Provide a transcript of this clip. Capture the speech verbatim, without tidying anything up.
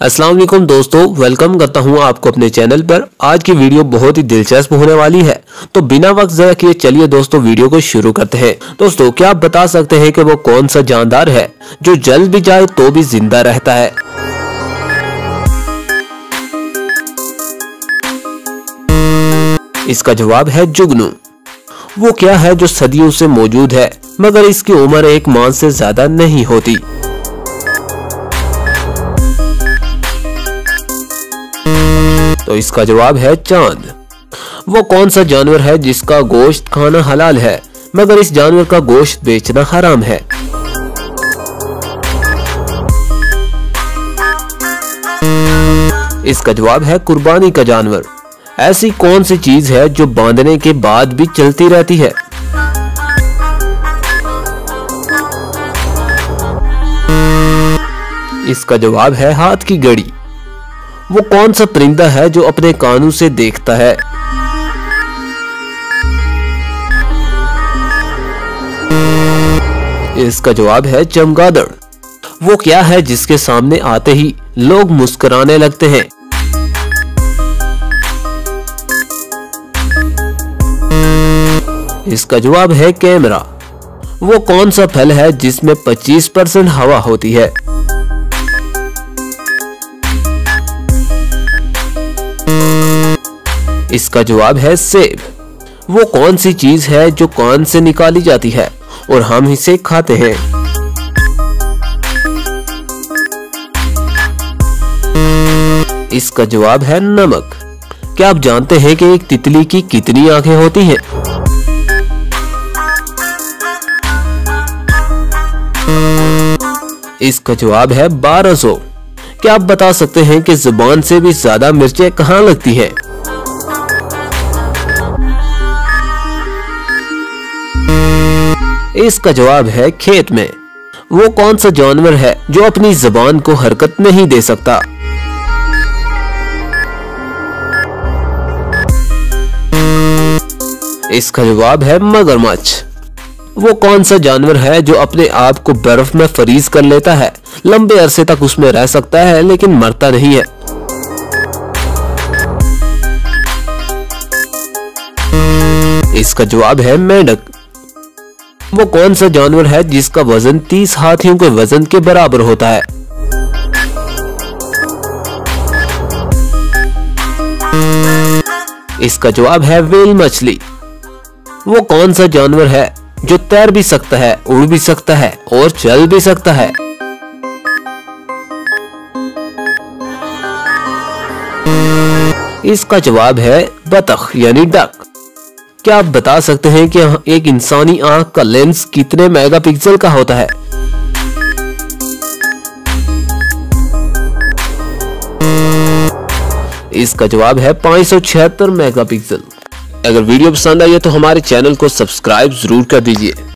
अस्सलाम वालेकुम दोस्तों, वेलकम करता हूं आपको अपने चैनल पर। आज की वीडियो बहुत ही दिलचस्प होने वाली है, तो बिना वक्त ज़ाया किए चलिए दोस्तों वीडियो को शुरू करते हैं। दोस्तों, क्या आप बता सकते हैं कि वो कौन सा जानदार है जो जल भी जाए तो भी जिंदा रहता है? इसका जवाब है जुगनू। वो क्या है जो सदियों से मौजूद है मगर इसकी उम्र एक माह से ज्यादा नहीं होती? तो इसका जवाब है चांद। वो कौन सा जानवर है जिसका गोश्त खाना हलाल है मगर इस जानवर का गोश्त बेचना हराम है? इसका जवाब है कुर्बानी का जानवर। ऐसी कौन सी चीज है जो बांधने के बाद भी चलती रहती है? इसका जवाब है हाथ की घड़ी। वो कौन सा परिंदा है जो अपने कानों से देखता है? इसका जवाब है चमगादड़। वो क्या है जिसके सामने आते ही लोग मुस्कुराने लगते हैं? इसका जवाब है कैमरा। वो कौन सा फल है जिसमें पच्चीस परसेंट हवा होती है? इसका जवाब है सेब। वो कौन सी चीज है जो कान से निकाली जाती है और हम इसे खाते हैं? इसका जवाब है नमक। क्या आप जानते हैं कि एक तितली की कितनी आंखें होती हैं? इसका जवाब है बारह सौ। क्या आप बता सकते हैं कि जुबान से भी ज्यादा मिर्चें कहाँ लगती हैं? इसका जवाब है खेत में। वो कौन सा जानवर है जो अपनी जुबान को हरकत नहीं दे सकता? इसका जवाब है मगरमच्छ। वो कौन सा जानवर है जो अपने आप को बर्फ में फ्रीज कर लेता है, लंबे अरसे तक उसमें रह सकता है लेकिन मरता नहीं है? इसका जवाब है मेंढक। वो कौन सा जानवर है जिसका वजन तीस हाथियों के वजन के बराबर होता है? इसका जवाब है व्हेल मछली। वो कौन सा जानवर है जो तैर भी सकता है, उड़ भी सकता है और चल भी सकता है? इसका जवाब है बतख यानी डक। क्या आप बता सकते हैं कि एक इंसानी आंख का लेंस कितने मेगापिक्सल का होता है? इसका जवाब है पाँच सौ छिहत्तर मेगापिक्सल। अगर वीडियो पसंद आई है तो हमारे चैनल को सब्सक्राइब जरूर कर दीजिए।